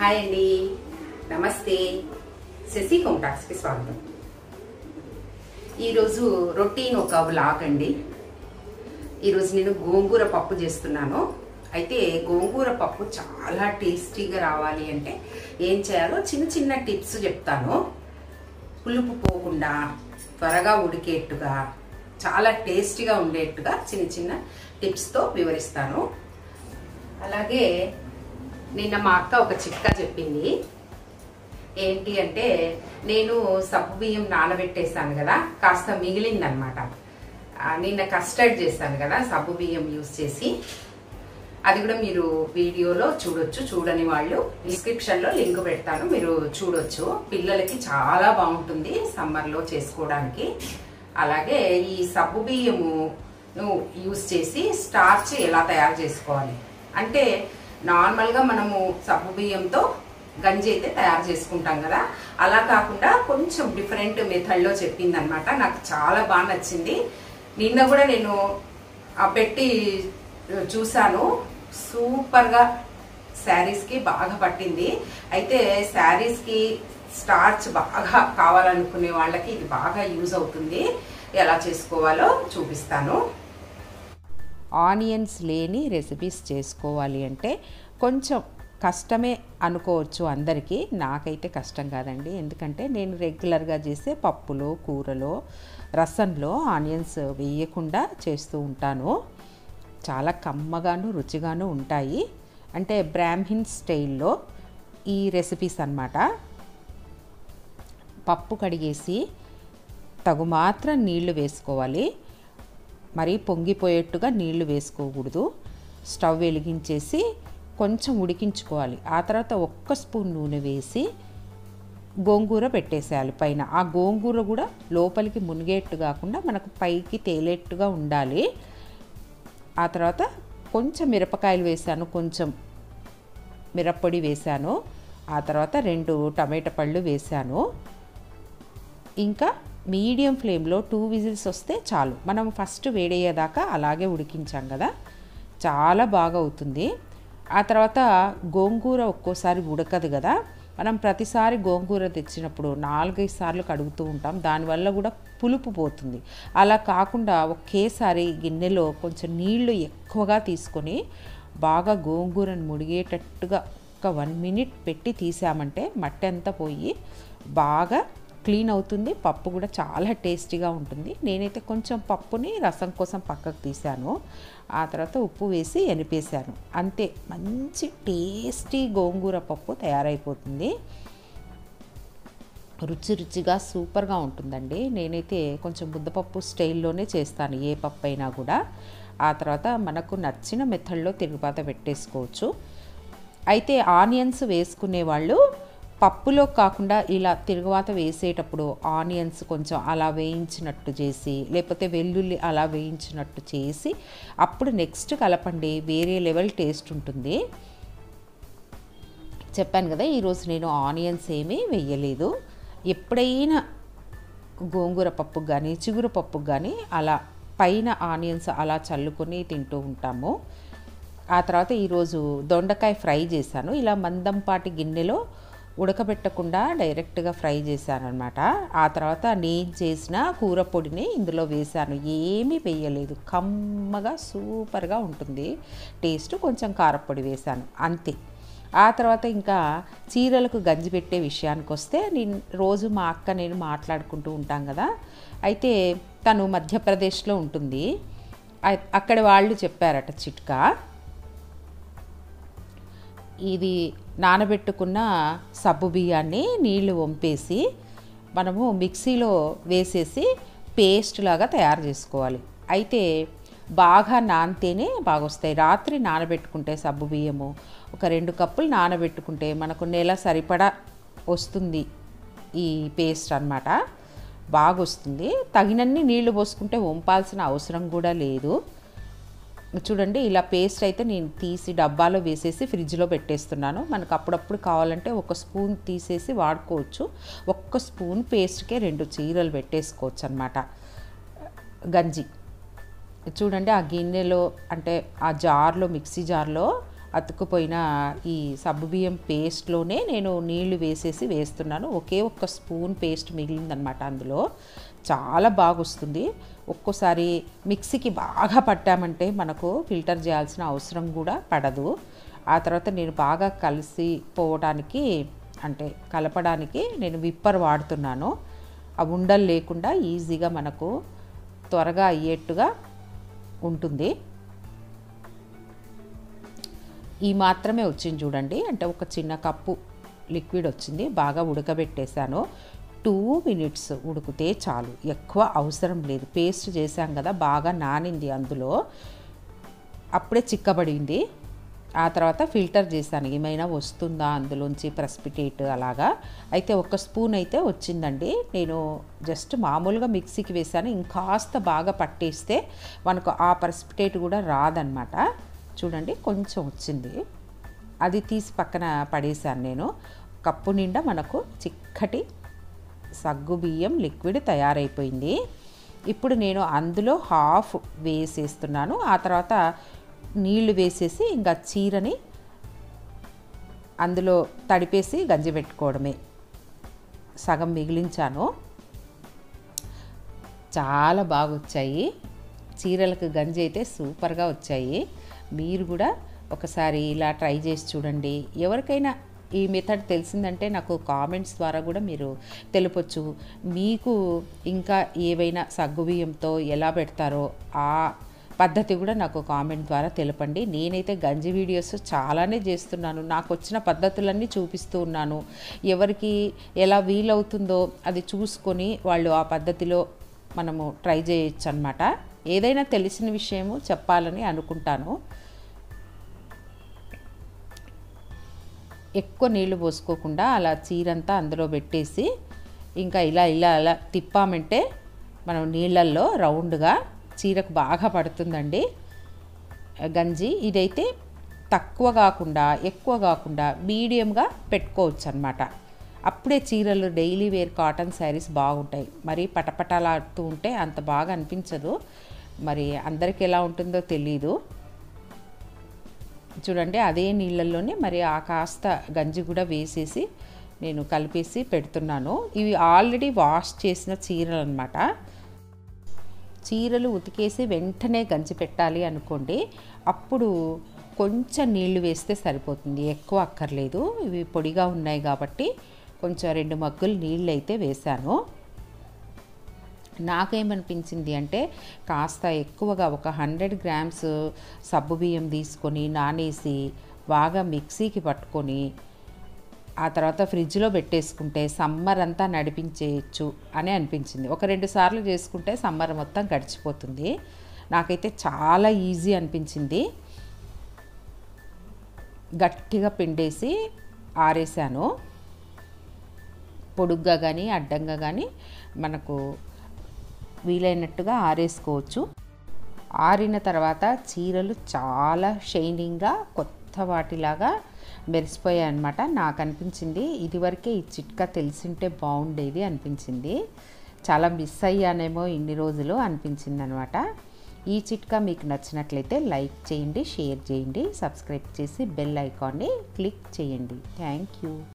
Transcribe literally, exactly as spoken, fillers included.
Hi అండి, నమస్తే. Shashi home టాక్స్కి స్వాగతం. ఈరోజు రొటీన్ ఒక వ్లాగ్ అండి. ఈరోజు నేను గోంగూర పప్పు చేస్తున్నాను. అయితే గోంగూర పప్పు చాలా టేస్టీగా రావాలి అంటే ఏం చేయాలో చిన్న చిన్న టిప్స్ చెప్తాను. పులుపు పోకుండా త్వరగా ఉడికేట్టుగా చాలా టేస్టీగా ఉండేట్టుగా చిన్న చిన్న టిప్స్తో వివరిస్తాను. అలాగే నిన్న మా అక్క ఒక చిట్కా చెప్పింది. ఏంటి అంటే, నేను సబ్బు బియ్యం నానబెట్టేసాను కదా, కాస్త మిగిలిందనమాట. నిన్న కస్టర్డ్ చేశాను కదా సబ్బు బియ్యం యూజ్ చేసి. అది కూడా మీరు వీడియోలో చూడొచ్చు. చూడని వాళ్ళు డిస్క్రిప్షన్లో లింక్ పెడతాను, మీరు చూడొచ్చు. పిల్లలకి చాలా బాగుంటుంది సమ్మర్లో చేసుకోవడానికి. అలాగే ఈ సబ్బు బియ్యము యూజ్ చేసి స్టార్చ్ ఎలా తయారు చేసుకోవాలి అంటే, నార్మల్గా మనము సబ్బు బియ్యంతో గంజి అయితే తయారు చేసుకుంటాం కదా, అలా కాకుండా కొంచెం డిఫరెంట్ మెథడ్లో చెప్పింది అనమాట. నాకు చాలా బాగా నచ్చింది. నిన్న కూడా నేను పెట్టి చూసాను. సూపర్గా శారీస్కి బాగా పట్టింది. అయితే శారీస్కి స్టార్చ్ బాగా కావాలనుకునే వాళ్ళకి ఇది బాగా యూజ్ అవుతుంది. ఎలా చేసుకోవాలో చూపిస్తాను. ఆనియన్స్ లేని రెసిపీస్ చేసుకోవాలి అంటే కొంచెం కష్టమే అనుకోవచ్చు అందరికీ. నాకైతే కష్టం కాదండి, ఎందుకంటే నేను రెగ్యులర్గా చేసే పప్పులో, కూరలో, రసంలో ఆనియన్స్ వేయకుండా చేస్తూ ఉంటాను. చాలా కమ్మగాను రుచిగాను ఉంటాయి. అంటే బ్రాహ్మిన్ స్టైల్లో ఈ రెసిపీస్ అన్నమాట. పప్పు కడిగేసి తగు మాత్రం నీళ్లు వేసుకోవాలి. మరీ పొంగిపోయేట్టుగా నీళ్లు వేసుకోకూడదు. స్టవ్ వెలిగించేసి కొంచెం ఉడికించుకోవాలి. ఆ తర్వాత ఒక్క స్పూన్ నూనె వేసి గోంగూర పెట్టేసేయాలి పైన. ఆ గోంగూర కూడా లోపలికి మునిగేట్టు కాకుండా మనకు పైకి తేలేట్టుగా ఉండాలి. ఆ తర్వాత కొంచెం మిరపకాయలు వేసాను, కొంచెం మిరప్పొడి వేసాను. ఆ తర్వాత రెండు టమాటా పళ్ళు వేసాను. ఇంకా మీడియం ఫ్లేమ్లో టూ విజిల్స్ వస్తే చాలు. మనం ఫస్ట్ వేడయ్యేదాకా అలాగే ఉడికించాం కదా, చాలా బాగా అవుతుంది. ఆ తర్వాత గోంగూర ఒక్కోసారి ఉడకదు కదా, మనం ప్రతిసారి గోంగూర తెచ్చినప్పుడు నాలుగైదు సార్లు కడుగుతూ ఉంటాం, దానివల్ల కూడా పులుపు పోతుంది. అలా కాకుండా ఒకేసారి గిన్నెలో కొంచెం నీళ్లు ఎక్కువగా తీసుకొని బాగా గోంగూరను ముడిగేటట్టుగా ఒక వన్ మినిట్ పెట్టి తీసామంటే మట్టి అంతా పోయి బాగా క్లీన్ అవుతుంది. పప్పు కూడా చాలా టేస్టీగా ఉంటుంది. నేనైతే కొంచెం పప్పుని రసం కోసం పక్కకు తీసాను. ఆ తర్వాత ఉప్పు వేసి ఎనిపేశాను. అంతే, మంచి టేస్టీ గోంగూర పప్పు తయారైపోతుంది. రుచి రుచిగా సూపర్గా ఉంటుందండి. నేనైతే కొంచెం ముద్దపప్పు స్టైల్లోనే చేస్తాను ఏ పప్పు అయినా కూడా. ఆ తర్వాత మనకు నచ్చిన మెథడ్లో తిరుగుబాత పెట్టేసుకోవచ్చు. అయితే ఆనియన్స్ వేసుకునే వాళ్ళు పప్పులో కాకుండా ఇలా తిరుగువాత వేసేటప్పుడు ఆనియన్స్ కొంచెం అలా వేయించినట్టు చేసి, లేకపోతే వెల్లుల్లి అలా వేయించినట్టు చేసి అప్పుడు నెక్స్ట్ కలపండి, వేరే లెవెల్ టేస్ట్ ఉంటుంది. చెప్పాను కదా, ఈరోజు నేను ఆనియన్స్ ఏమీ వేయలేదు. ఎప్పుడైనా గోంగూర పప్పుకు కానీ చిగురు పప్పుకు కానీ అలా పైన ఆనియన్స్ అలా చల్లుకొని తింటూ ఉంటాము. ఆ తర్వాత ఈరోజు దొండకాయ ఫ్రై చేశాను. ఇలా మందంపాటి గిన్నెలో ఉడకబెట్టకుండా డైరెక్ట్గా ఫ్రై చేశాను అనమాట. ఆ తర్వాత నేను చేసిన కూర పొడిని ఇందులో వేశాను. ఏమీ వేయలేదు, కమ్మగా సూపర్గా ఉంటుంది టేస్ట్. కొంచెం కారపొడి వేశాను, అంతే. ఆ తర్వాత ఇంకా చీరలకు గంజి పెట్టే విషయానికి వస్తే, నేను రోజు మా అక్క నేను మాట్లాడుకుంటూ ఉంటాం కదా. అయితే తను మధ్యప్రదేశ్లో ఉంటుంది. అక్కడ వాళ్ళు చెప్పారట చిట్కా. ఇది నానబెట్టుకున్న సబ్బు బియ్యాన్ని నీళ్లు వంపేసి మనము మిక్సీలో వేసేసి పేస్ట్ లాగా తయారు చేసుకోవాలి. అయితే బాగా నానితేనే బాగా వస్తాయి. రాత్రి నానబెట్టుకుంటే సబ్బు బియ్యము ఒక రెండు కప్పులు నానబెట్టుకుంటే మనకు నెల సరిపడా వస్తుంది ఈ పేస్ట్ అన్నమాట. బాగా వస్తుంది. తగినన్ని నీళ్లు పోసుకుంటే వంపాల్సిన అవసరం కూడా లేదు. చూడండి, ఇలా పేస్ట్ అయితే నేను తీసి డబ్బాలో వేసేసి ఫ్రిడ్జ్లో పెట్టేస్తున్నాను. మనకు అప్పుడప్పుడు కావాలంటే ఒక స్పూన్ తీసేసి వాడుకోవచ్చు. ఒక్క స్పూన్ పేస్ట్కే రెండు చీరలు పెట్టేసుకోవచ్చు అన్నమాట గంజి. చూడండి, ఆ గిన్నెలో అంటే ఆ జార్లో, మిక్సీ జార్లో అతుక్కుపోయిన ఈ సగ్గుబియ్యం పేస్ట్లోనే నేను నీళ్లు వేసేసి వేస్తున్నాను. ఒకే ఒక్క స్పూన్ పేస్ట్ మిగిలిందనమాట అందులో. చాలా బాగా వస్తుంది. ఒక్కోసారి మిక్సీకి బాగా పట్టామంటే మనకు ఫిల్టర్ చేయాల్సిన అవసరం కూడా పడదు. ఆ తర్వాత నేను బాగా కలిసి పోవడానికి అంటే కలపడానికి నేను విప్పర్ వాడుతున్నాను. ఆ ఉండలు లేకుండా ఈజీగా మనకు త్వరగా అయ్యేట్టుగా ఉంటుంది. ఈ మాత్రమే వచ్చింది చూడండి. అంటే ఒక చిన్న కప్పు లిక్విడ్ వచ్చింది. బాగా ఉడకబెట్టేశాను. టూ మినిట్స్ ఉడికితే చాలు, ఎక్కువ అవసరం లేదు. పేస్ట్ చేశాం కదా, బాగా నానింది అందులో, అప్పుడే చిక్కబడింది. ఆ తర్వాత ఫిల్టర్ చేశాను ఏమైనా వస్తుందా అందులోంచి ప్రెసిపిటేట్ అలాగా. అయితే ఒక స్పూన్ అయితే వచ్చిందండి. నేను జస్ట్ మామూలుగా మిక్సీకి వేసాను. ఇంకాస్త బాగా పట్టేస్తే మనకు ఆ ప్రెసిపిటేట్ కూడా రాదనమాట. చూడండి కొంచెం వచ్చింది, అది తీసి పక్కన పడేసాను నేను. కప్పు నిండా మనకు చిక్కటి సగ్గుబియ్యం లిక్విడ్ తయారైపోయింది. ఇప్పుడు నేను అందులో హాఫ్ వేసేస్తున్నాను. ఆ తర్వాత నీళ్లు వేసేసి ఇంకా చీరని అందులో తడిపేసి గంజి పెట్టుకోవడమే. సగం మిగిలించాను. చాలా బాగా వచ్చాయి చీరలకు గంజి అయితే, సూపర్గా వచ్చాయి. మీరు కూడా ఒకసారి ఇలా ట్రై చేసి చూడండి. ఎవరికైనా ఈ మెథడ్ తెలిసిందంటే నాకు కామెంట్స్ ద్వారా కూడా మీరు తెలుపొచ్చు. మీకు ఇంకా ఏవైనా సగ్గుబియ్యంతో ఎలా పెడతారో ఆ పద్ధతి కూడా నాకు కామెంట్ ద్వారా తెలపండి. నేనైతే గంజి వీడియోస్ చాలానే చేస్తున్నాను. నాకు వచ్చిన పద్ధతులన్నీ చూపిస్తూ ఉన్నాను. ఎవరికి ఎలా వీలవుతుందో అది చూసుకొని వాళ్ళు ఆ పద్ధతిలో మనము ట్రై చేయొచ్చు అన్నమాట. ఏదైనా తెలిసిన విషయము చెప్పాలని అనుకుంటాను. ఎక్కువ నీళ్లు పోసుకోకుండా అలా చీరంతా అందులో పెట్టేసి ఇంకా ఇలా ఇలా అలా తిప్పామంటే మనం నీళ్ళల్లో రౌండ్గా చీరకు బాగా పడుతుందండి గంజి. ఇదైతే తక్కువ కాకుండా ఎక్కువ కాకుండా మీడియంగా పెట్టుకోవచ్చు అన్నమాట. అప్పుడే చీరలు డైలీ వేర్ కాటన్ శారీస్ బాగుంటాయి. మరి పటపటలాడుతూ ఉంటే అంత బాగా అనిపించదు. మరి అందరికి ఎలా ఉంటుందో తెలీదు. చూడండి అదే నీళ్ళల్లోనే మరి ఆ కాస్త గంజి కూడా వేసేసి నేను కలిపేసి పెడుతున్నాను. ఇవి ఆల్రెడీ వాష్ చేసిన చీరలు అన్నమాట. చీరలు ఉతికేసి వెంటనే గంజి పెట్టాలి అనుకోండి, అప్పుడు కొంచెం నీళ్లు వేస్తే సరిపోతుంది, ఎక్కువ అక్కర్లేదు. ఇవి పొడిగా ఉన్నాయి కాబట్టి కొంచెం రెండు మగ్గులు నీళ్ళు అయితే వేశాను. నాకేమనిపించింది అంటే కాస్త ఎక్కువగా ఒక హండ్రెడ్ గ్రామ్స్ సగ్గుబియ్యం తీసుకొని నానేసి బాగా మిక్సీకి పట్టుకొని ఆ తర్వాత ఫ్రిడ్జ్లో పెట్టేసుకుంటే సమ్మర్ అంతా నడిపించేయచ్చు అని అనిపించింది. ఒక రెండు సార్లు చేసుకుంటే సమ్మర్ మొత్తం గడిచిపోతుంది. నాకైతే చాలా ఈజీ అనిపించింది. గట్టిగా పిండేసి ఆరేసాను. పొడుగ్గా కానీ అడ్డంగా కానీ మనకు వీలైనట్టుగా ఆరేసుకోవచ్చు. ఆరిన తర్వాత చీరలు చాలా షైనింగ్గా కొత్త వాటిలాగా మెరిసిపోయాయి అన్నమాట. నాకు అనిపించింది ఇదివరకే ఈ చిట్కా తెలిసింటే బాగుండేది అనిపించింది. చాలా మిస్ అయ్యానేమో ఇన్ని రోజులు అనిపించింది అనమాట. ఈ చిట్కా మీకు నచ్చినట్లయితే లైక్ చేయండి, షేర్ చేయండి, సబ్స్క్రైబ్ చేసి బెల్ ఐకాన్ని క్లిక్ చేయండి. Thank you.